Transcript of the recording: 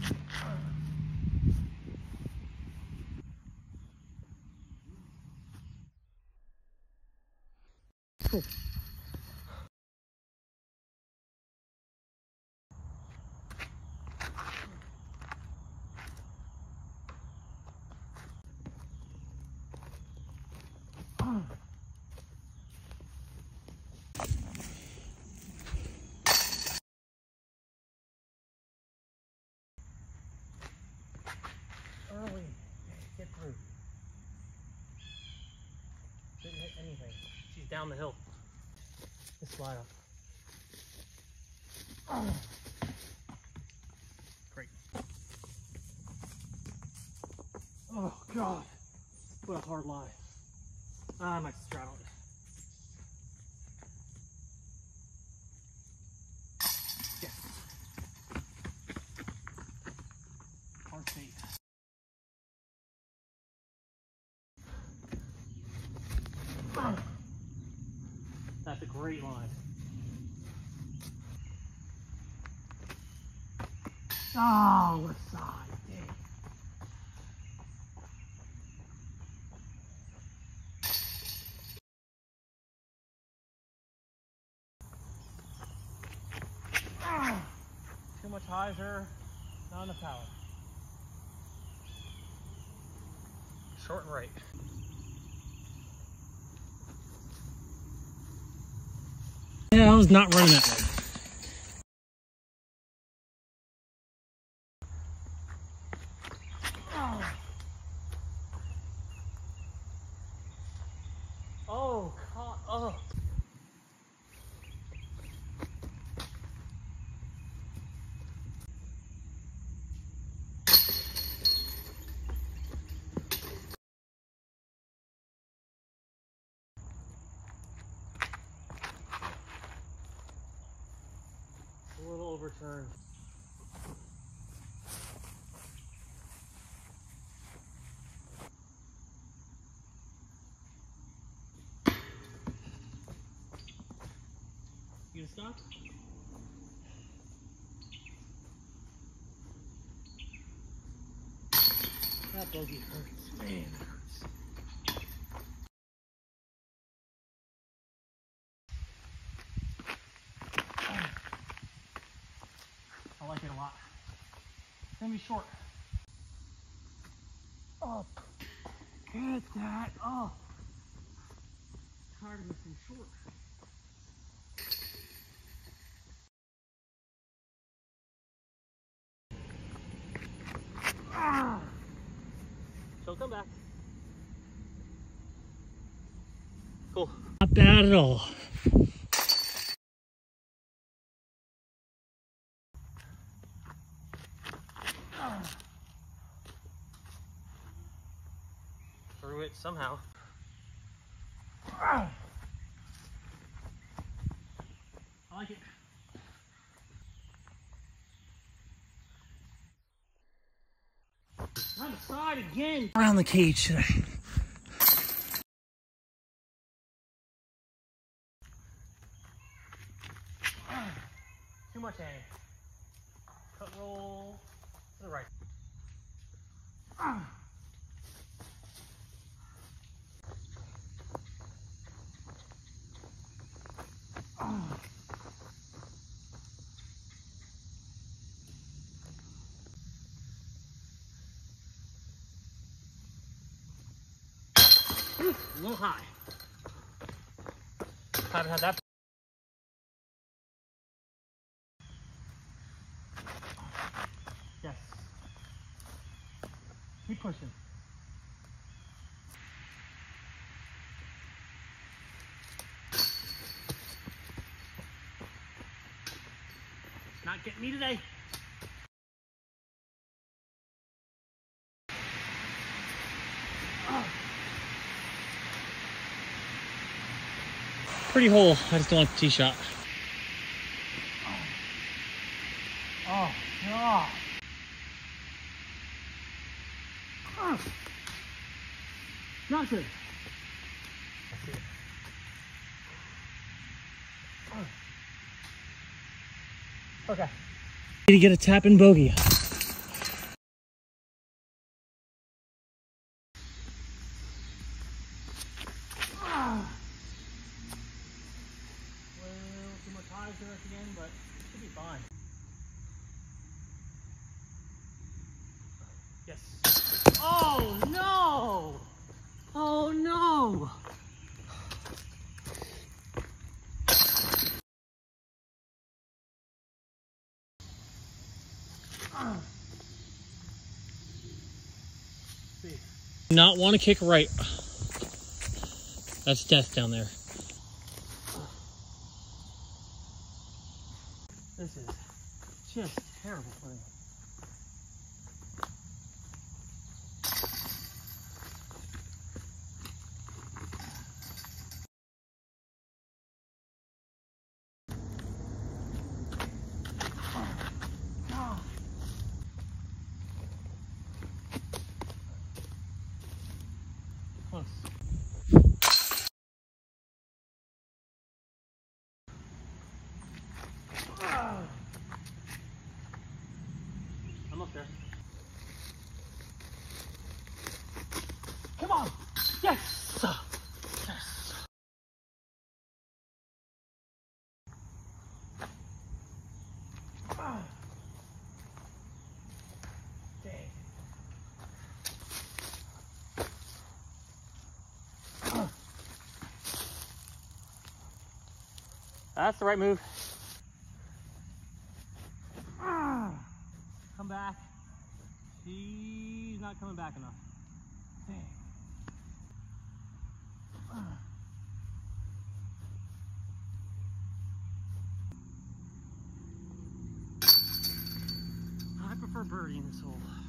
Cool. Early. Get through. Didn't hit anything. She's down the hill. Just slide up. Great. Oh God. What a hard lie. I might straddle it. Yes. Hard bait. That's a great line. Oh, what a side. Dang. Too much hyzer, not enough power. Short and right. Yeah, I was not running that way. Oh, God. Oh. A little overturned. You gonna stop? That bogey hurts, man. It hurts. I like it a lot. It's gonna be short. Oh, get that. Oh, tired of missing short. Ah. She'll come back. Cool. Not bad at all. Through it somehow. I like it. On the side again. Around the cage today. Too much hang. Cut roll to the right. A little high. Haven't had that. Yes. Keep pushing. Not getting me today. Pretty hole. I just don't like the tee shot. Oh, God. Not good. I see it. Okay. Need to get a tap in bogey. to this again, but it should be fine. Yes. Oh no! Oh no! Not want to kick right. That's death down there. This is just terrible footing. Close. I'm up there. Come on! Yes! Yes! Dang. That's the right move. Come back. She's not coming back enough. Dang. I prefer birdie in this hole.